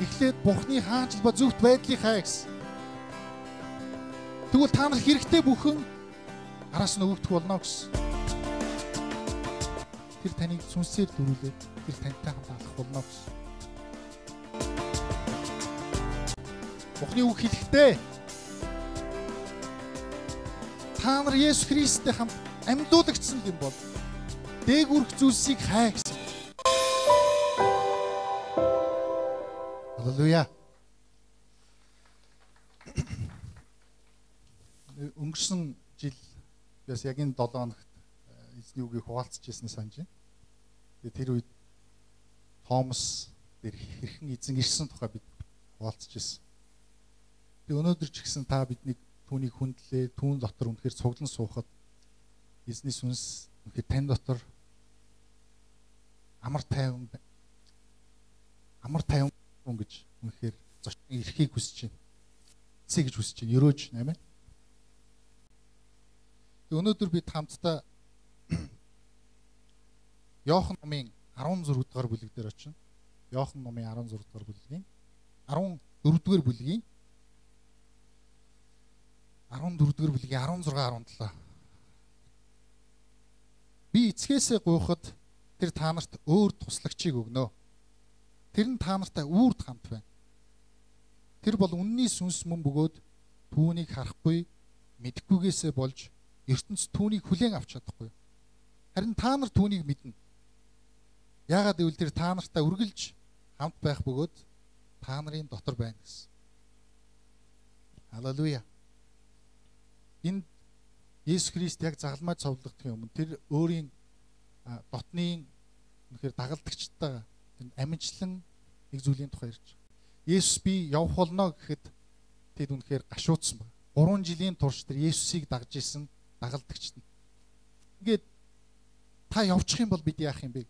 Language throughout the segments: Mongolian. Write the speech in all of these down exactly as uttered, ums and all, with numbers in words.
Эхлээд Бурхны хаанчл ба зөвхт байдлыг хай гэсэн. Тэгвэл та нар хэрэгтэй бүхэн араас нь өгөгдөх болно гэсэн. Тэр таныг сүнсээр дөрүүлээд тэр тантай хамт алах болно гэсэн. Бурхны үг хэлэхдээ та нар Есүс Христтэй хамт амьдуулагдсан юм бол дээгүүрх зүйлсийг хай гэсэн. Халелуя. Өнгөрсөн жил бас яг энэ долоо хоногт эзний үгийг хуваалцаж ирсэн санаж байна. Тэгээ тэр үед Томас дээр хэрхэн эзэн ирсэн тухай бид хуваалцаж ирсэн. Тэгээ өнөөдөр ч гэсэн та биднийг түүнийг хүндлээ, түүн дотор үнэхээр цуглан суухад эзний сүнс үнэхээр тань дотор амар тайван амар тайван гэж үнэхээр зочин ирэхийг хүсэж байна. Эцэг гэж хүсэж байна. Өрөөж нэмэ. Өнөөдөр бид хамтдаа Иохан номын арван зураг дугаар бүлэг дээр очино. Иохан номын арван зураг дугаар бүлгийн арван дөрөвдүгээр бүлгийн арван дөрөвдүгээр бүлгийн арван зураг арван талаа. Би эцгээсээ гуйхад тэр та нарт өөр туслагчийг өгнө. Тэр нь та нартай үрд хамт байна. Тэр бол үнний сүнс мөн бөгөөд түүнийг харахгүй, мэдхгүйгээсээ болж ертөнц түүнийг хүлээн авч чадахгүй. Харин та нар түүнийг мэднэ. Яагаад гэвэл тэр та нартай үргэлж хамт байх бөгөөд та нарын дотор байна гэсэн. Халелуя. Энд Есүс Христ яг загалмай цовдлогдохын өмнө тэр өөрийн дотны үнэхээр дагалдагчтайгаа амжилтлан нэг зүйлийн тухай ярьж байгаа. Есүс би явах болно гэхэд тэд үнэхээр гашуудсан байна. гурван жилийн турш тэр Есүсийг дагж исэн дагалдагчт нь. Ингээд та явчих юм бол бид яах юм бэ?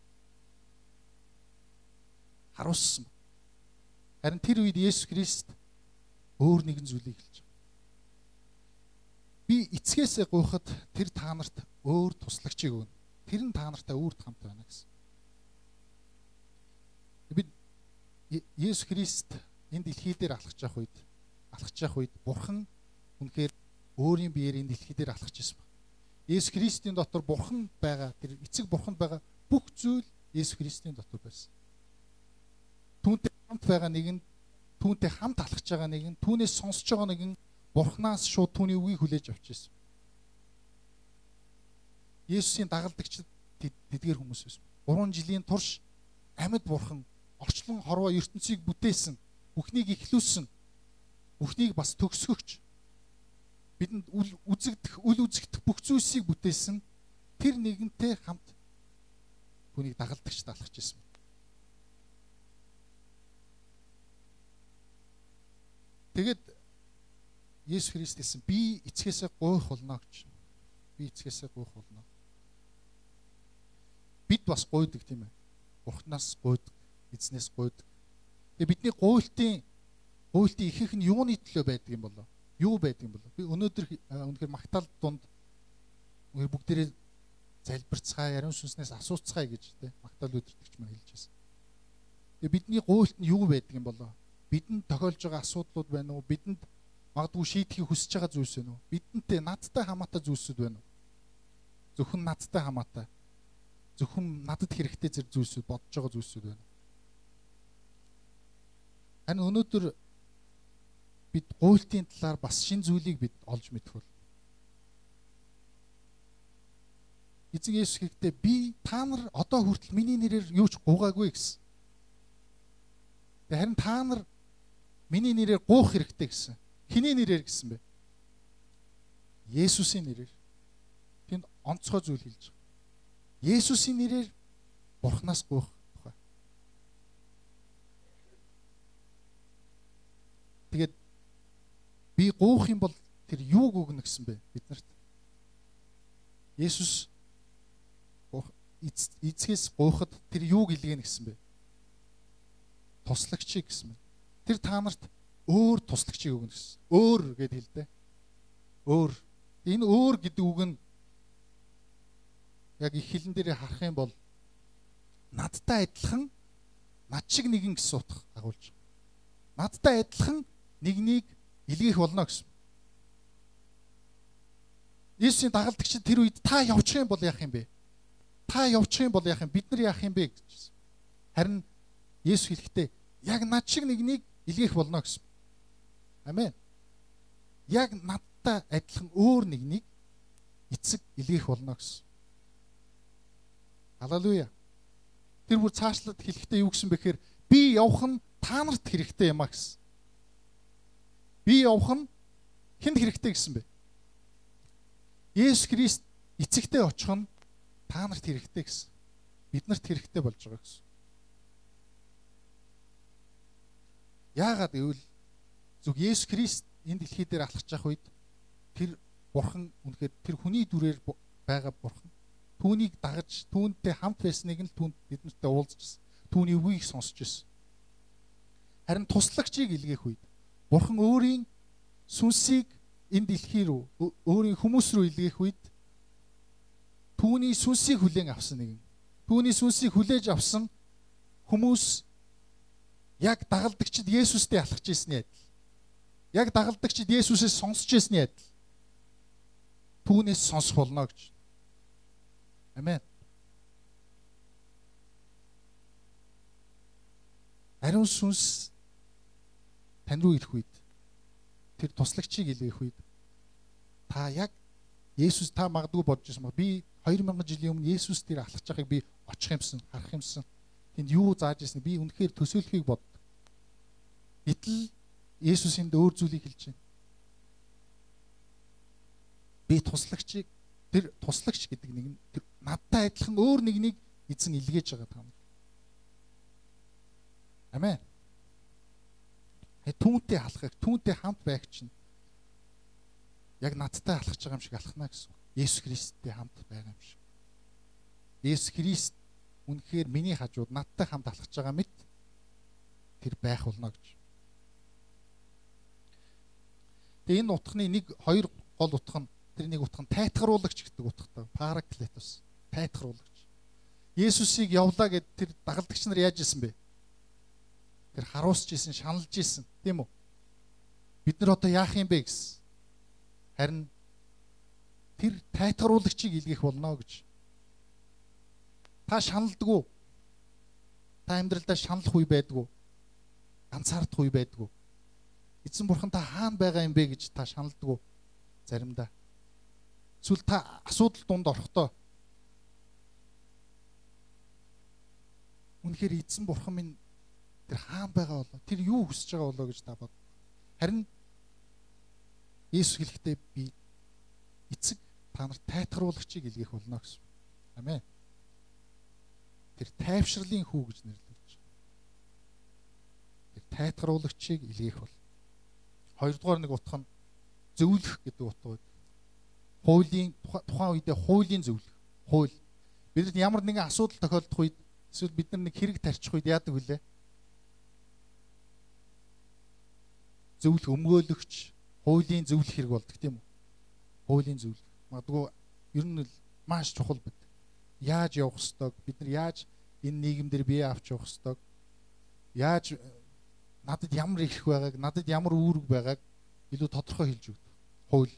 Харуулсан. Харин тэр үед Есүс Христ өөр нэгэн зүйлийг хэлж байгаа. Би эцгээсээ гуйхад тэр та нарт өөр туслагчийг өгнө. Тэр нь та нартай үрд хамт байна гэсэн. Бид Есүс Христ энэ дэлхий дээр алхаж явах үед алхаж явах үед Бурхан үнэхээр өөрийн биеэр энэ дэлхий дээр алхаж ирсэн байна. Есүс Христийн дотор Бурхан байгаа, тэр эцэг Бурханд байгаа бүх зүйл Есүс Христийн дотор байсан. Түүнтэй хамт байгаа нэгэн, түүнтэй хамт алхаж байгаа нэгэн, түүнээс сонсож байгаа нэгэн Бурханаас шууд түүний үгийг хүлээж авч ирсэн. Есүсийн дагалдагчид тэдгээр хүмүүс байсан. гурван жилийн турш амьд Бурхан орчлон хорвоо ертөнцийг бүтээсэн, бүхнийг ихлүүлсэн, бүхнийг бас төгсгөгч, бидэнд үл үзэгдэх, үл үзэгдэх бүх зүйлсийг бүтээсэн тэр нэгэнтэй хамт түүнийг дагалдагч талахж ирсэн. Тэгээд Есүс Христ хэлсэн би эцгээсээ гуйх болно гэж. Би эцгээсээ гуйх болно. Бид бас гуйдаг тийм ээ. Бурханаас гуйдаг, эзнээс гуйдаг. Тэгээ бидний гуйлтын гуйлтын ихэнх нь юуны төлөө байдаг юм болоо? Юу байдаг юм болоо? Би өнөөдөр үнэхээр магтаал дунд үнэхээр бүгдээрээ залбирцгаая, ариун сүнснээс асууцгаая гэж тийм магтаал өдөртөгч маань хэлж байсан. Тэгээ бидний гуйлт нь юу байдаг юм болоо? Бидэнд тохиолж байгаа асуудлууд байна уу? Бидэнд магадгүй шийдэхийг хүсэж байгаа зүйлс байна уу? Бидэнтэй надтай хамаатай зүйлсүүд байна уу? Зөвхөн надтай хамаатай. Зөвхөн надад хэрэгтэй зэрэг зүйлсүүд бодож байгаа зүйлсүүд байна. Харин өнөөдөр бид гуйлтын талаар бас шин зүйлийг бид олж мэдэх бол. Эзэн Есүс хэлэхдээ би та нар одоо хүртэл миний нэрээр юу ч гуугаагүй гэсэн. Харин та нар миний нэрээр гуух хэрэгтэй гэсэн. Хиний нэрээр гэсэн бэ? Есүсийн нэрээр. Тэнд онцгой зүйл хэлж байгаа. Есүсийн нэрээр Бурханаас гуйх тухай. Тэгээд би гуйх юм бол тэр юуг өгнө гэсэн бэ биднэрт? Есүс эцгээс гуйхад тэр юуг илгээнэ гэсэн бэ? Туслагчийг гэсэн бэ. Тэр та нарт өөр туслагчийг өгнө гэсэн. Өөр гэд хэлдэг. Өөр. Энэ өөр гэдэг үг нь яг их хэлэн дээр харах юм бол надтай адилхан над шиг нэгэн гэсэн утга агуулж байгаа. надтай адилхан нэгнийг илгээх болно гэсэн. Есүсийн дагалдагчид тэр үед та явчих юм бол яах юм бэ? Та явчих юм бол яах юм? Бид нар яах юм бэ гэж. Харин Есүс хэлэхдээ яг над шиг нэгнийг илгээх болно гэсэн. Амен. Яг надтай адилхан өөр нэгнийг эцэг илгээх болно гэсэн. Халелуя. Тэр бүр цаашлаад хэлэхдээ юу гэсэн бэхээр би явах нь та нарт хэрэгтэй юм а гэсэн. Би явах нь хэнд хэрэгтэй гэсэн бэ? Есүс Христ эцэгтэй очих нь та нарт хэрэгтэй гэсэн. Биднэрт хэрэгтэй болж байгаа гэсэн. Яагаад гэвэл зүг Есүс Христ энэ дэлхий дээр алхаж явах үед тэр бурхан үнэхээр тэр хүний дүрээр байгаа бурхан түүнийг дагаж түүнтэй хамт байсныг нь түүнд биднэртэй уулзчихсан. Түүний үгийг сонсч ирсэн. Харин туслагчийг илгээх үед бурхан өөрийн сүнсийг энэ дэлхий рүү өөрийн хүмүүс рүү илгээх үед түүний сүнсийг хүлээн авсан нэгэн. Түүний сүнсийг хүлээж авсан хүмүүс яг дагалдагчид Есүстэй алхаж ирсний адил. Яг дагалдагчид Есүсээс сонсч ирсний адил. Түүнээс сонсох болно гэж. Амен. Ариун сүнс тань руу ирэх үед тэр туслагчийг илгээх үед та яг Есүс та магадгүй бодож байсан ба би хоёр мянган жилийн өмнө Есүс дээр алхаж байгааг би очих юмсан, харах юмсан. Тэнд юу зааж ирсэн би үнэхээр төсөөлөхийг бод. Гэтэл Есүс энд өөр зүйлийг хэлж байна. Би туслагчийг тэр туслагч гэдэг нэг нь тэр надтай адилхан өөр нэгнийг эзэн илгээж байгаа та нар. Амен. Түүнтэй алхах, түүнтэй хамт байх чинь яг надтай алхаж байгаа юм шиг алхана гэсэн. Есүс Христтэй хамт байгаа юм шиг. Есүс Христ үнэхээр миний хажууд надтай хамт алхаж байгаа мэт тэр байх болно гэж. Тэгээ энэ утганы нэг хоёр гол утга нь тэр нэг утга нь тайтгаруулагч гэдэг утгатай. Параклетос, тайтгаруулагч. Есүсийг явлаа гэд тэр дагалдагч нар яаж исэн бэ? Тэр харуусч исэн, шаналж исэн, тийм үү? Бид нар одоо яах юм бэ гэсэн. Харин тэр тайтгаруулагчийг илгээх болно гэж. Та шаналдаггүй. Та амьдралдаа шаналх үе байдгүй. Ганцаардах үе байдгүй. Эзэн бурхан та хаана байгаа юм бэ гэж та шаналдаггүй заримдаа. Эсвэл та асуудал дунд орохдоо үнэхээр эзэн бурхан минь тэр хаана байгаа болоо? Тэр юу хүсэж байгаа болоо гэж та бод. Харин Есүс хэлэхдээ би эцэг та нарт тайтгаруулагчийг илгээх болно гэсэн. Амен. Тэр тайвшрлын хүү гэж нэрлэж байна. Тэр тайтгаруулагчийг илгээх бол. Хоёрдугаар нэг утга нь зөвлөх гэдэг утга байдаг. Хуулийн тухайн үедээ хуулийн зөвлөх. Хууль. Бидэнд ямар нэгэн асуудал тохиолдох үед эсвэл бид нар нэг хэрэг тарчих үед яадаг вүлээ? Зөвлөх өмгөөлөгч, хуулийн зөвлөх хэрэг болдог тийм үү? Хуулийн зөвлөх. Магадгүй ер нь маш чухал бид. Яаж явах ёстой? Бид нар яаж энэ нийгэмдэр бие авч явах ёстой? Яаж надад ямар их байгааг, надад ямар үүрэг байгааг илүү тодорхой хэлж өгдөг. Хууль.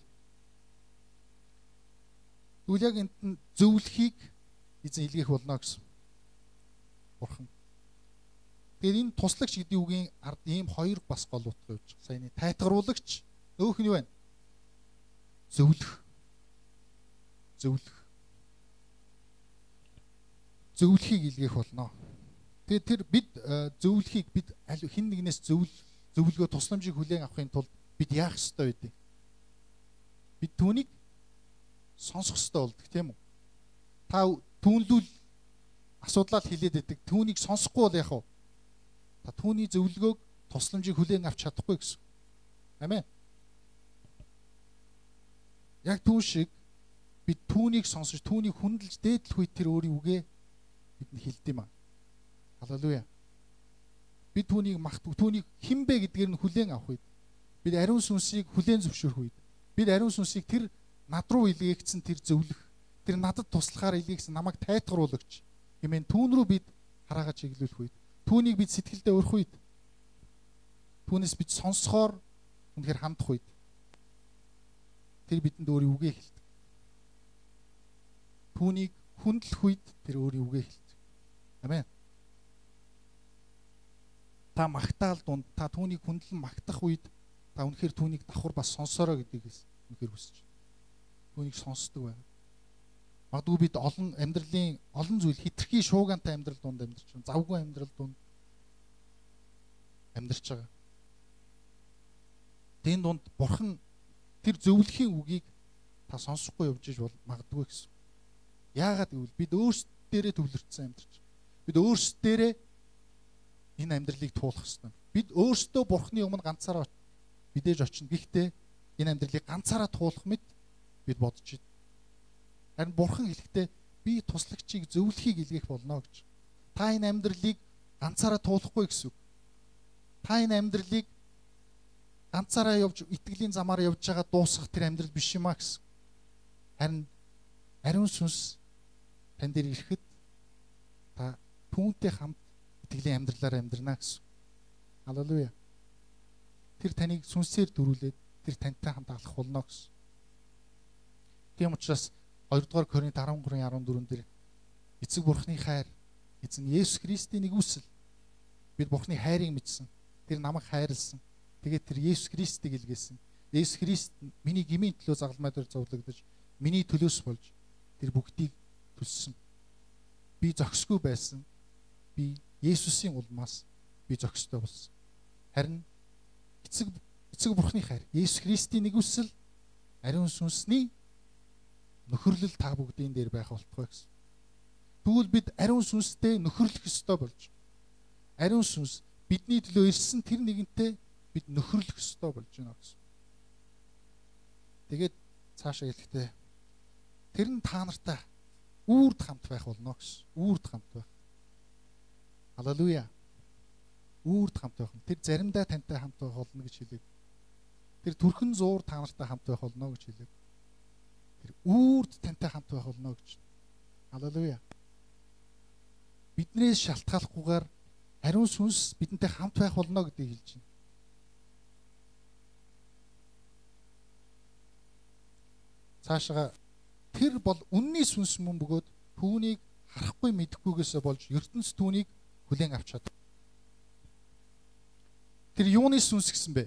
Тэгвэл яг энэ зөвлөхийг эзэн илгээх болно гэсэн. Бурхан. Тэгэхээр энэ туслагч гэдэг үгийн ард ийм хоёр бас гол утга явж байгаа. Саяны тайтгаруулагч, өөх нь юу вэ? Зөвлөх. Зөвлөх. Зөвлөхийг илгээх болно. Тэгээд тэр бид зөвлөхийг бид хэн нэгнээс зөвл зөвлөгөө тусламжийг хүлээн авахын тулд бид яах ёстой вэ? Бид түүнийг сонсох ёстой болдог тийм үү? Та түүнлүүл асуудлаа хэлээд байдаг. Түүнийг сонсохгүй бол яах вэ? Та түүний зөвлөгөөг тусламжийг хүлээн авч чадахгүй гэсэн. Амен. Яг түүн шиг бид түүнийг сонсож, түүнийг хүндэлж дээдлэх үед тэр өөрийн үгээ бидэнд хэлдэг юм аа. Халелуя. Бид түүнийг магтав, түүнийг хэн бэ гэдгээр нь хүлээн авах үед, бид ариун сүнсийг хүлээн зөвшөөрөх үед, бид ариун сүнсийг тэр над руу илгээгдсэн тэр зөвлөх, тэр надад туслахаар илгээгдсэн намайг тайтгаруулагч хэмээн түүн рүү бид хараагаа чиглүүлэх үед, түүнийг бид сэтгэлдээ өрөх үед түүнээс бид сонсохоор үнэхээр хандах үед тэр бидэнд өөрийн үгээ хэлдэг. Түүнийг хүндлэх үед тэр өөрийн үгээ хэлдэг. Амен. Та магтаал дунд та түүнийг хүндлэн магтах үед та үнэхээр түүнийг давхар бас сонсороо гэдгийгээс үнэхээр хүсэж байна. Түүнийг сонсдог байна. Магадгүй бид олон амьдралын олон зүйл хитрхи шуугантай амьдрал донд амьдарч байна. Завгүй амьдрал донд амьдарч байгаа. Тэн донд бурхан тэр зөвлөхийн үгийг та сонсохгүй явж иж бол магадгүй гэсэн. Яагаад гэвэл бид өөрсдөө төвлөрсөн амьдарч. Бид өөрсдөө энэ амьдралыг туулах ёстой. Бид өөрсдөө бурханы өмнө ганцаараа бидээж очино. Гэхдээ энэ амьдралыг ганцаараа туулах мэт бид бодож байна. Харин бурхан хэлэхдээ би туслагчийг зөвлөхийг илгээх болно гэж. Та энэ амьдралыг ганцаараа туулахгүй гэсэн үг. Та энэ амьдралыг ганцаараа явж итгэлийн замаар явж байгаа дуусгах тэр амьдрал биш юм а гэсэн. Харин ариун сүнс тань дээр ирэхэд та түүнтэй хамт итгэлийн амьдралаар амьдрна гэсэн. Халелуя. Тэр таныг сүнсээр дөрүүлээд тэр тантай хамт алхах болно гэсэн. Тийм учраас хоёрдугаар Коринт дөрвөн дөрвөн дээр эцэг бурхны хайр, эзэн Есүс Христийн нэгүсэл бид бурхны хайрыг мэдсэн. Тэр намайг хайрлсан. Тэгээд тэр Есүс Христийг илгээсэн. Есүс Христ миний гмийн төлөө загалмай дээр зовлогдож, миний төлөөс болж тэр бүгдийг төлсөн. Би зохисгүй байсан. Би Есүсийн улмаас би зохистой болсон. Харин эцэг эцэг бурхны хайр, Есүс Христийн нэгүсэл, ариун сүнсний нөхөрлөл та бүгдийн дээр байх болтугай гэсэн. Тэгвэл бид ариун сүнстэй нөхөрлөх ёстой болж, ариун сүнс бидний төлөө ирсэн тэр нэгэнтэй бид нөхөрлөх ёстой болж байна гэсэн. Тэгээд цаашаа хэлэхдээ тэр нь та нартай үрд хамт байх болно гэсэн. Үрд хамт байх. Халелуя. Үрд хамт байх. Тэр заримдаа тантай хамт байх болно гэж хэлэв. Тэр төрхөн зуур та нартай хамт байх болно гэж хэлэв. Тэр үрд тантай хамт байх болно гэж. Халелуя. Биднээс шалтгааллахгүйгээр ариун сүнс бидэнтэй хамт байх болно гэдгийг хэлж байна. Цаашаа тэр бол үнний сүнс мөн бөгөөд түүнийг харахгүй мэдэхгүйгээсээ болж ертөнц түүнийг хүлээн авч чадав. Тэр юуны сүнс гэсэн бэ?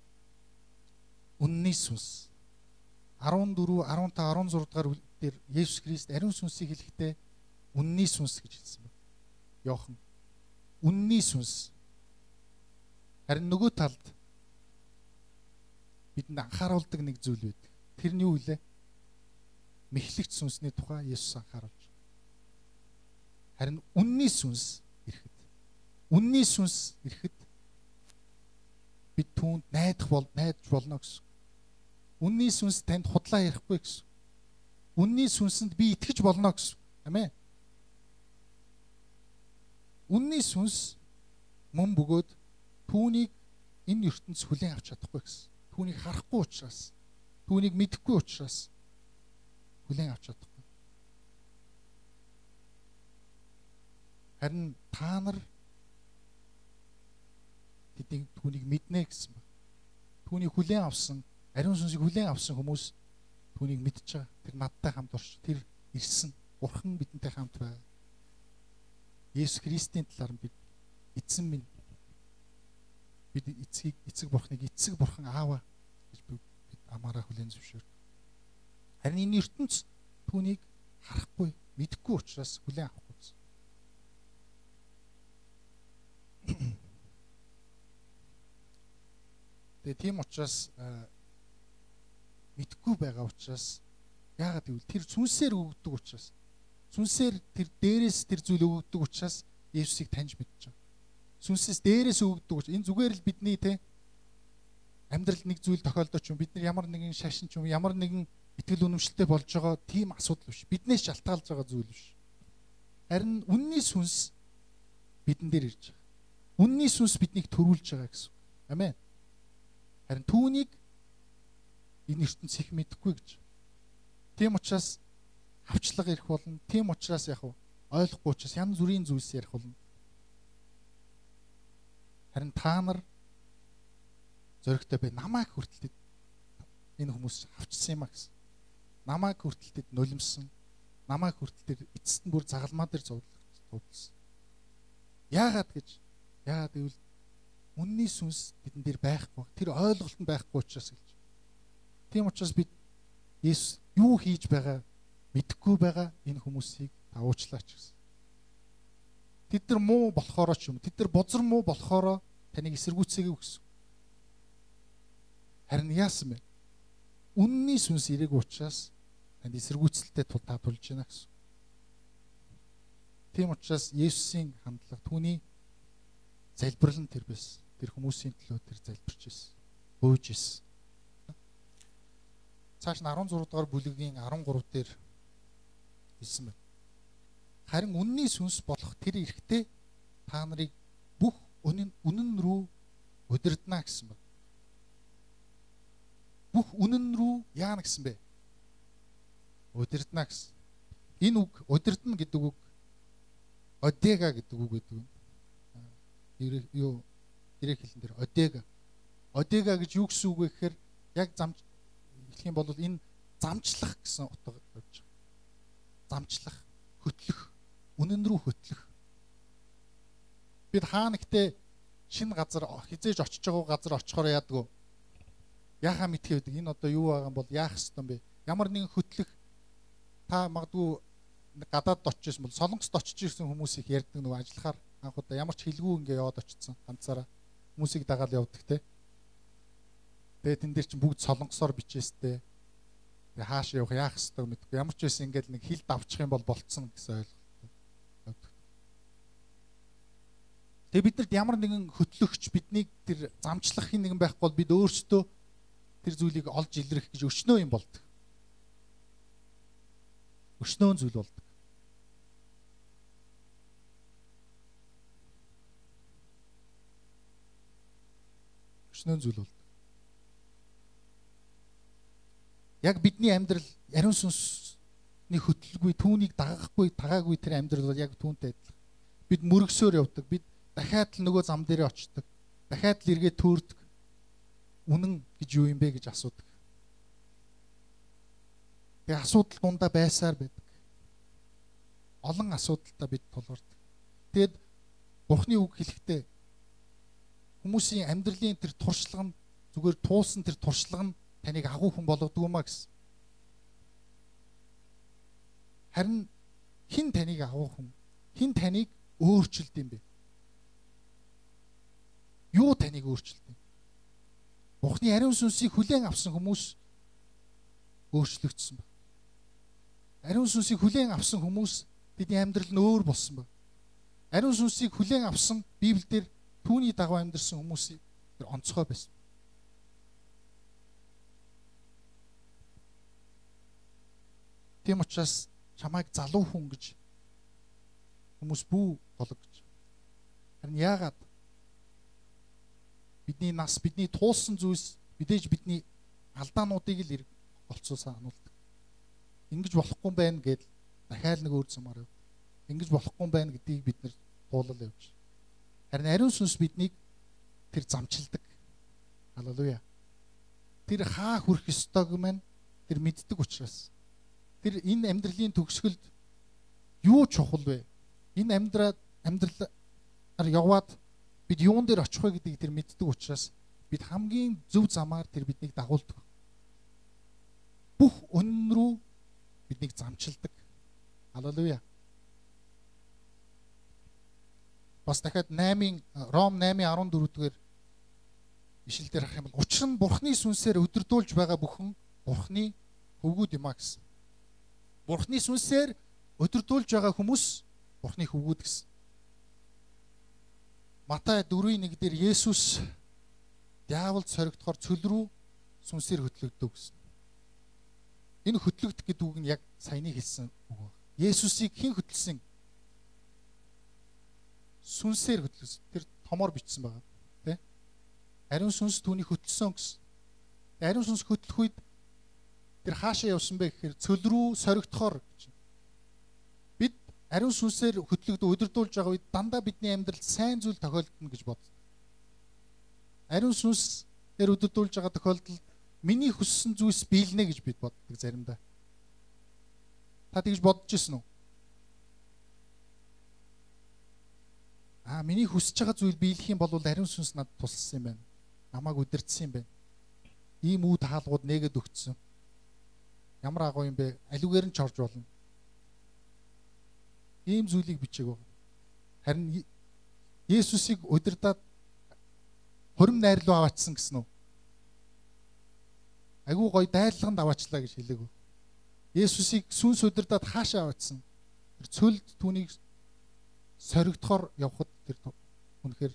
Үнний сүнс. дөрвөн, дөрвөн, дөрвөн дугаар дээр Есүс Христ ариун сүнсийг хэлэхдээ үнний сүнс гэж хэлсэн байна. Йохан. Үнний сүнс. Харин нөгөө талд бидэнд анхааруулдаг нэг зүйл байдаг. Тэр нь юу вэ? Мэхлэгч сүнсний тухай Есүс анхааруулж. Харин үнний сүнс ирэхэд, үнний сүнс ирэхэд бид түүнд найдах бол найдаж болно гэсэн. Үнний сүнс танд худлаа ярихгүй гэсэн. Үнний сүнсэнд би итгэж болно гэсэн. Амен. Үнний сүнс мөн бөгөөд түүнийг энэ ертөнц хүлээн авч чадахгүй гэсэн. Түүнийг харахгүй учраас, түүнийг мэдэхгүй учраас хүлээн авч чадахгүй. Харин та нар тэдний түүнийг мэднэ гэсэн ба. Түүнийг хүлээн авсан, ариун сүнсийг хүлээн авсан хүмүүс түүнийг мэдж байгаа. Тэр надтай хамт орч, тэр ирсэн. Бурхан бидэнтэй хамт байна. Есүс Христийн талаар бид эзэн минь бид эцгийг эцэг бурхныг эцэг бурхан ааваа гэж бид амаараа хүлээн зөвшөөрдөг. Харин энэ ертөнц түүнийг харахгүй, мэдэхгүй учраас хүлээн авахгүй гэсэн. Тэгээ тийм учраас мэдэхгүй байгаа учраас яагаад гэвэл тэр сүнсээр өгдөг учраас сүнсээр тэр дээрээс тэр зүйл өгдөг учраас Есүсийг таньж мэдж байгаа. Сүнсээс дээрээс өгдөг учраас энэ зүгээр л бидний те амьдралд нэг зүйл тохиолдож юм бид нар ямар нэгэн шашин ч юм ямар нэгэн итгэл үнэмшилтэй болж байгаа тийм асуудал биш. Биднээс шалтгаалж байгаа зүйл биш. Харин үнний сүнс бидэн дээр ирж байгаа. Үнний сүнс биднийг төрүүлж байгаа гэсэн. Амен. Харин түүнийг энэ ертөнц их мэдэхгүй гэж. Тийм учраас хавчлага ирэх болно. Тийм учраас яг ойлгохгүй учраас янз бүрийн зүйлс ярих болно. Харин та нар зоригтой бай. Намайг хүртэл энэ хүмүүс авчсан юм а гэсэн. Намайг хүртэл нулимсан. Намайг хүртэл эцэст нь бүр загалмаа дээр зовлон. Яагаад гэж? Яагаад гэвэл үнний сүнс бидэн дээр байхгүй. Тэр ойлголт нь байхгүй учраас гэж. Тийм учраас бид Есүс юу хийж байгаа мэдэхгүй байгаа энэ хүмүүсийг давуучлаач гэсэн. Тэд нар муу болохоороо ч юм. Тэд нар бузар муу болохоороо таныг эсэргүүцээгүй гэсэн. Харин яасан бэ? Үнний сүнс ирэх учраас танд эсэргүүцэлтэй тул та тулж байна гэсэн. Тийм учраас Есүсийн хандлага түүний залбирал нь тэр байсан. Тэр хүмүүсийн төлөө тэр залбирч байсан. Бууж байсан. Цааш нь арван зураг дугаар бүлгийн арван гурав дээр хэлсэн байна. Харин үнний сүнс болох тэр эрэхтэй та нарыг бүх үнэн үнэн рүү удирдна гэсэн байна. Бүх үнэн рүү яана гэсэн бэ? Удирдна гэсэн. Энэ үг удирдна гэдэг үг одега гэдэг үг гэдэг юм. Юу грек хэлэн дээр одега. Одега гэж юу гэсэн үг вэ гэхээр яг замч хэлэх юм бол энэ замчлах гэсэн утга явж байгаа. Замчлах, хөтлөх, үнэн рүү хөтлөх. Бид хаа нэгтээ шинэ газар хизээж очиж байгаа газар очихоор яадаг вэ? Яхаа мэдхий байдаг. Энэ одоо юу байгаа юм бол яах ёстой юм бэ? Ямар нэгэн хөтлөх та магадгүй гадаад очижсэн бол Солонгост очиж ирсэн хүмүүс их ярьдаг нөгөө ажиллахаар анх удаа ямар ч хэлгүй ингээ яваад очсон ганцаараа хүмүүсийг дагаад явдаг те. Тэгээд тэн дээр чинь бүгд солонгосоор бичээстэй. Тэгээ хаашаа явах яах ёстой мэдгүй. Ямар ч байсан ингээл нэг хил давчих юм бол болцсон гэсэн ойлголттой явдаг. Тэгээ биднэрт ямар нэгэн хөтлөгч биднийг тэр замчлах хин нэгэн байхгүй бол бид өөрсдөө тэр зүйлийг олж илрэх гэж өчнөө юм болдог. Өчнөө зүйл болдог. Өчнөө зүйл болдог. Яг бидний амьдрал ариун сүнсний хөтөлгүй түүнийг дагахгүй тагаагүй тэр амьдрал бол яг түүнтэй адилхан. Бид мөргсөөр явдаг. Бид дахиад л нөгөө зам дээрээ очдог. Дахиад л эргээд төөрдөг. Үнэн гэж юу юм бэ гэж асуудаг. Тэгээ асуудал дундаа байсаар байдаг. Олон асуудалтай бид тулгардаг. Тэгэд Бурхны үг хэлэхдээ хүмүүсийн амьдралын тэр туршлага нь зүгээр туулсан тэр туршлага нь таныг агуу хүн болгодог юм а гэсэн. Харин хэн таныг агуу хүн? Хэн таныг өөрчилд юм бэ? Юу таныг өөрчилд юм? Бурхны ариун сүнсийг хүлээн авсан хүмүүс өөрчлөгдсөн байна. Ариун сүнсийг хүлээн авсан хүмүүс бидний амьдрал нь өөр болсон байна. Ариун сүнсийг хүлээн авсан Библиэлд түүний дагуу амьдарсан хүмүүсийг тэр онцгой байсан. Тийм учраас чамайг залуу хүн гэж хүмүүс бүү болог гэж. Харин яагаад бидний нас, бидний туулсан зүйлс мэдээж бидний алдаануудыг л олцуулсан ануулдаг. Ингэж болохгүй байна гэд дахиад нэг өөр замаар яв. Ингэж болохгүй байна гэдгийг бид нэр туулал явж. Харин ариун сүнс биднийг тэр замчилдаг. Халелуя. Тэр хаа хүрэх ёстойг маань тэр мэддэг учраас. Тэр энэ амьдралын төгсгөлд юу чухал вэ? Энэ амьдраад амьдралаар яваад бид юун дээр очих вэ гэдгийг тэр мэддэг учраас бид хамгийн зөв замаар тэр биднийг дагуулдаг. Бүх үнэн рүү биднийг замчилдаг. Халелуя. Бас дахиад восемь Ром восемь дөрвөн дэх ишлэл дээр харах юм бол учир нь Бурхны сүнсээр өдөрдүүлж байгаа бүхэн Бурхны хөвгүүд юм а гэсэн. Бурхны сүнсээр өдөрдүүлж байгаа хүмүүс Бурхны хөвгүүд гэсэн. Матай дөрвийн нэг дээр Есүс диаволд соригдохоор цөл рүү сүнсээр хөтлөгдөв гэсэн. Энэ хөтлөгдөх гэдэг үг нь яг саяны хэлсэн үг байна. Есүсийг хэн хөтлсөн? Сүнсээр хөтлөсөн. Тэр томоор бичсэн байгаа. Тэ? Ариун сүнс түүнийг хөтлсөн гэсэн. Ариун сүнс хөтлөх үед тэр хаашаа явсан бэ гэхээр цөл рүү соригдохоор гэж. Бид ариун сүнсээр хөтлөгдөө өдөрдүүлж байгаа үед дандаа бидний амьдралд сайн зүйл тохиолдно гэж боддог. Ариун сүнс дээр өдөрдүүлж байгаа тохиолдолд миний хүссэн зүйлс биелнэ гэж бид боддог заримдаа. Та тэгж бодож ирсэн үү? Аа, миний хүсэж байгаа зүйл биелэх юм бол ариун сүнс надад тусалсан юм байна. Намайг удирдсан юм байна. Ийм үе таалгууд нэгэд өгцсөн. Ямар агуу юм бэ? Аливаар нь ч орж болно. Ийм зүйлийг бичээг байна. Харин Есүсийг удирдаад хорим найрлуу аваачсан гэсэн үү? Айгуу гоё дайлаганд аваачлаа гэж хэлээгүү. Есүсийг сүнс удирдаад хаашаа аваачсан? Тэр цөлд түүнийг соригдохоор явхад тэр үнэхээр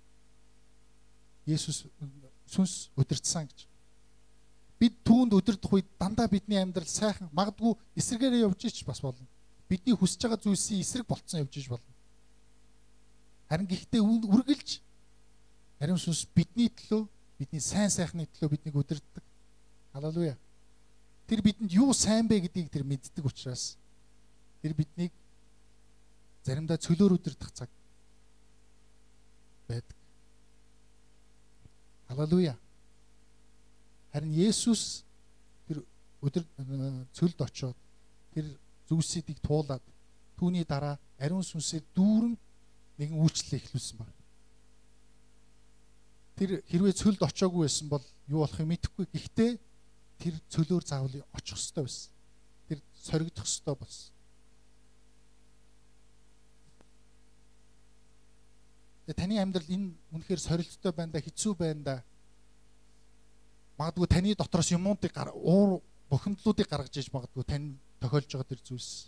Есүс сүнс удирдсан гэж. Бид түүнд удирдах үед дандаа бидний амьдрал сайхан, магадгүй эсрэгээрээ явж ич бас болно. Бидний хүсэж байгаа зүйлсийн эсрэг болцсон явж ич болно. Харин гэхдээ үргэлж ариун сүнс бидний төлөө, бидний сайн сайхны төлөө биднийг удирддаг. Халелуя. Тэр бидэнд юу сайн бэ гэдгийг тэр мэддэг учраас тэр биднийг заримдаа цөлөөр удирдах цаг байдаг. Халелуя. Харин Есүс тэр өдөр цөлд очоод тэр зүйлсүүдийг туулаад түүний дараа ариун сүнсээр дүүрэн нэгэн үйлчлэл эхлүүлсэн байна. Тэр хэрвээ цөлд очоогүй байсан бол юу болохыг мэдэхгүй. Гэхдээ тэр цөлөөр заавал очих ёстой байсан. Тэр соригдох ёстой болсон. Тэгээ таны амьдрал энэ үнэхээр сорилттой байна да, хэцүү байна да. Магадгүй таны дотроос юмнуудыг уур бухимдлуудыг гаргаж иж магадгүй тань тохиолж байгаа тэр зүйлс.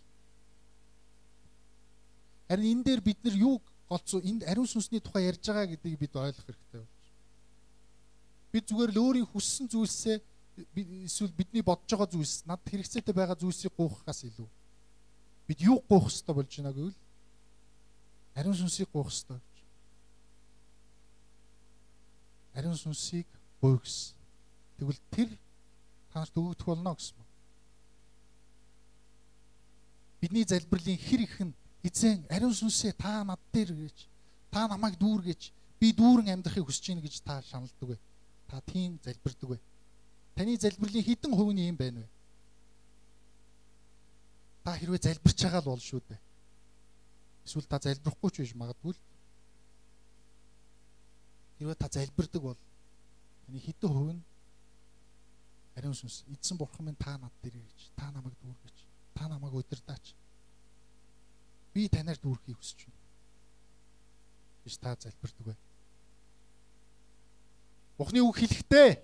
Харин энэ дээр бид нар юу голцоо энд ариун сүнсний тухай ярьж байгаа гэдгийг бид ойлгох хэрэгтэй байна. Бид зүгээр л өөрийн хүссэн зүйлсээ эсвэл бидний бодож байгаа зүйлс над хэрэгцээтэй байгаа зүйлсийг гуйхахаас илүү бид юу гуйх ёстой болж байна гэвэл ариун сүнсийг гуйх ёстой. Ариун сүнсийг гуйх гэсэн. Тэгвэл тэр танарт өгөгдөх болно гэсэн юм. Бидний залбирлын хэр их нь эзэн ариун сүнсээ та над дээр гэж, та намайг дүүргэж, би дүүрэн амьдрахыг хүсэж байна гэж та шаналдаг вэ? Та тийм залбирдаг вэ? Таны залбирлын хэдэн хувь нь юм байна вэ? Та хэрвээ залбирч байгаа л бол шүү дээ. Эсвэл та залбирахгүй ч байж магадгүй л. Хэрвээ та залбирдаг бол таны хэдэн хувь нь ариун сүнс эзэн бурхан минь та над дээр гэж, та намайг дүүргэж, та намайг удирдаач. Би танаар дүүрхийг хүсэж байна. гэж та залбирдаг бай. Бухны үг хэлэхдээ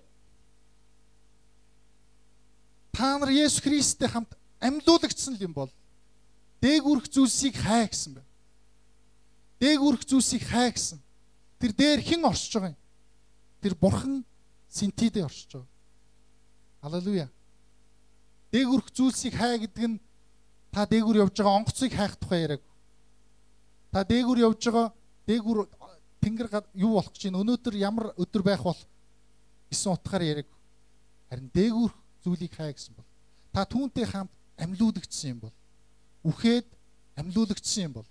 та нар Есүс Христтэй хамт амьлуулагдсан юм бол дээгүрх зүйлсийг хай гэсэн байна. Дээгүрх зүйлсийг хай гэсэн. Тэр дээр хэн оршиж байгаа юм? Тэр бурхан синтидээ оршиж байгаа. Халелуя. Дээгүрх зүйлсийг хай гэдэг нь та дээгүр явж байгаа онгоцыг хайх тухай яриаг. Та дээгүр явж байгаа дээгүр тэнгэр юу болох гэж байна? Өнөөдөр ямар өдөр байх бол гэсэн утгаар яриаг. Харин дээгүрх зүйлийг хай гэсэн бол та түүнтэй хамт амьлуулагдсан юм бол үхээд амьлуулагдсан юм бол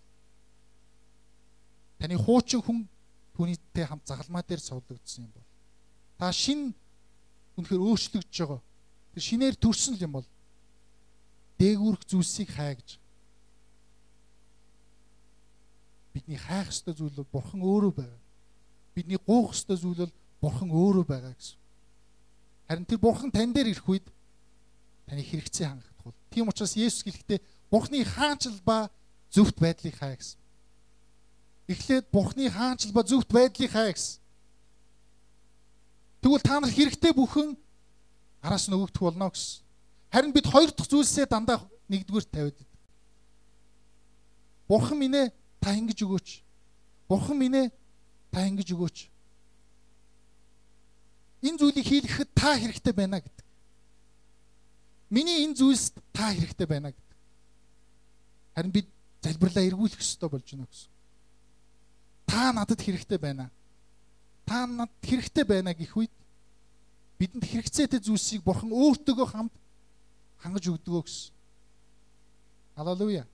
таны хуучин хүн түүнийтэй хамт загалмаа дээр сувлагдсан юм бол та шин үнэхээр өөрчлөгдөж байгаа. Тэр шинээр төрсөн юм бол дээгүрх зүйлсийг хай гэж. Бидний хайх ёстой зүйл бол бурхан өөрөө байгаа. Бидний гуйх ёстой зүйл бол бурхан өөрөө байгаа гэсэн. Харин тэр бурхан тань дээр ирэх үед таны хэрэгцээ хангах бол. Тийм учраас Есүс хэлэхдээ бурханы хаанчл ба зөвхт байдлыг хай гэсэн. Эхлээд бурханы хаанчл ба зөвхт байдлыг хай гэсэн. Тэгвэл та нар хэрэгтэй бүхэн араас нь өгөгдөх болно гэсэн. Харин бид хоёр дахь зүйлсээ дандаа нэгдүгээр тавиад байдаг. Бурхан минь ээ та ингэж өгөөч. Бурхан минь ээ та ингэж өгөөч. Энэ зүйлийг хийхэд та хэрэгтэй байна гэдэг. Миний энэ зүйлс та хэрэгтэй байна гэдэг. Харин бид залбирлаа эргүүлэх ёстой болж байна гэсэн. Та надад хэрэгтэй байна. Та надад хэрэгтэй байна гэх үед бидэнд хэрэгцээтэй зүйлсийг бурхан өөртөөгөө хамт хангаж өгдөг гэсэн. Халелуя.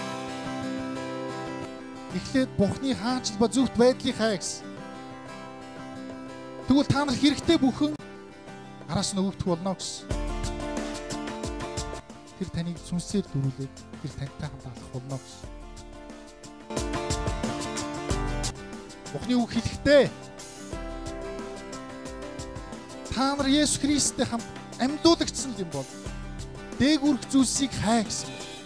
Эхлээд бурханы хаанчл ба зөвхт байдлыг хай гэсэн. Тэгвэл та нар хэрэгтэй бүхэн араас нь өгөгдөх болно гэсэн. Тэр таныг сүнсээр дөрүүлээд тэр тантай хамт алах болно гэсэн. Бухны үг хэлэхдээ та нар Есүс Христтэй хамт амьдуулагдсан юм бол дээгүрх зүйлсийг хай гэсэн.